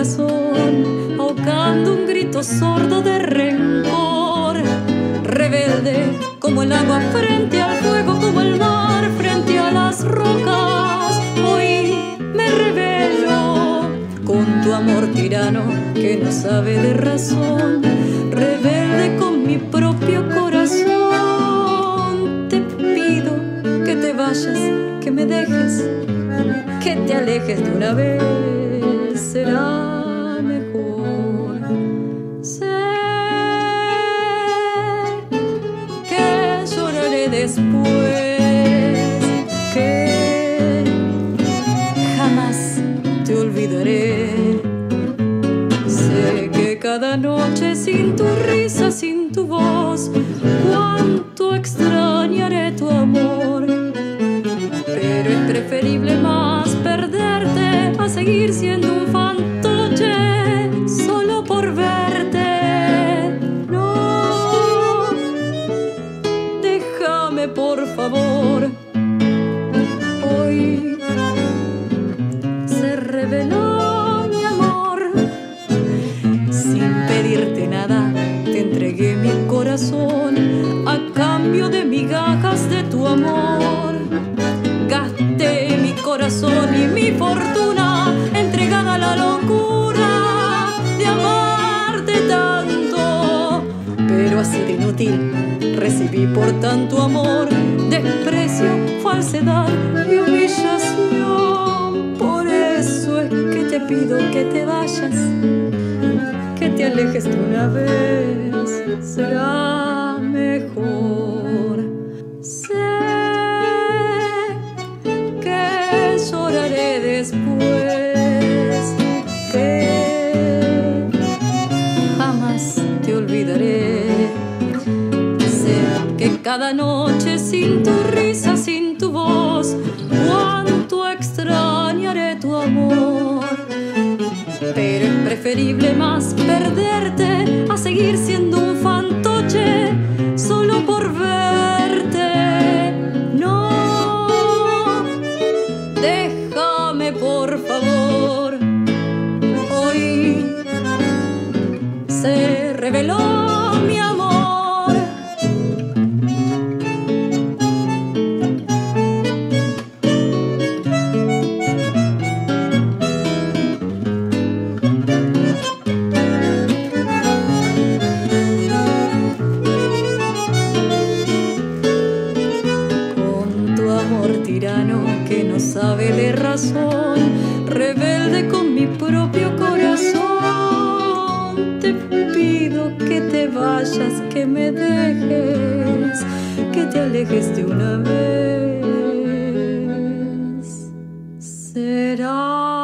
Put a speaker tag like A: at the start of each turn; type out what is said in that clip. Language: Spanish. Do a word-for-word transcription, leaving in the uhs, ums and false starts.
A: corazón, ahogando un grito sordo de rencor. Rebelde como el agua frente al fuego, como el mar frente a las rocas. Hoy me rebelo con tu amor tirano que no sabe de razón. Rebelde con mi propio corazón. Te pido que te vayas, que me dejes, que te alejes de una vez. Será mejor. Sé que lloraré después, que jamás te olvidaré. Sé que cada noche sin tu risa, sin tu voz, cuánto extrañaré tu amor. Pero es preferible más perderte a seguir siendo un fantoche solo por verte. No, déjame por favor. Hoy se reveló mi amor. Sin pedirte nada, te entregué mi corazón a cambio de migajas de tu amor. Gasté mi corazón y mi fortuna entregada a la locura de amarte tanto. Pero así de inútil recibí por tanto amor desprecio, falsedad y humillación. Por eso es que te pido que te vayas, que te alejes de una vez. Será mejor. Sé que lloraré después, que jamás te olvidaré. Sé que cada noche sin tu risa, sin tu voz, cuánto extrañaré tu amor. Pero es preferible más perderte a seguir siendo un fantoche solo por verte. No, déjame por favor. Hoy se reveló mi amor. Tirano que no sabe de razón, rebelde con mi propio corazón. Te pido que te vayas, que me dejes, que te alejes de una vez. Será